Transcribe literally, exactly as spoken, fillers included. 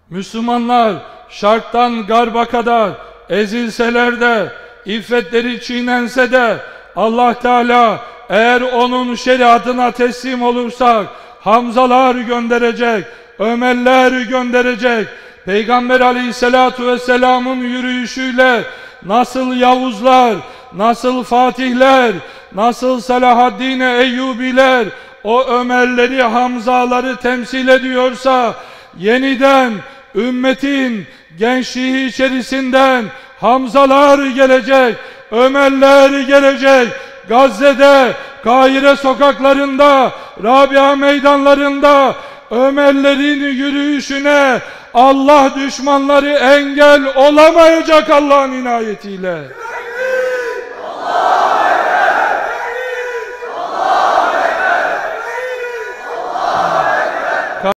Müslümanlar şarktan garba kadar ezilseler de, iffetleri çiğnense de, Allah Teala eğer onun şeriatına teslim olursak Hamzalar gönderecek, Ömerler gönderecek. Peygamber Aleyhisselatu Vesselam'ın yürüyüşüyle nasıl Yavuzlar, nasıl Fatihler, nasıl Selahaddin Eyyubiler o Ömerleri, Hamzaları temsil ediyorsa, yeniden ümmetin gençliği içerisinden Hamzalar gelecek, Ömerler gelecek. Gazze'de, Kahire sokaklarında, Rabia meydanlarında Ömerlerin yürüyüşüne Allah düşmanları engel olamayacak Allah'ın inayetiyle.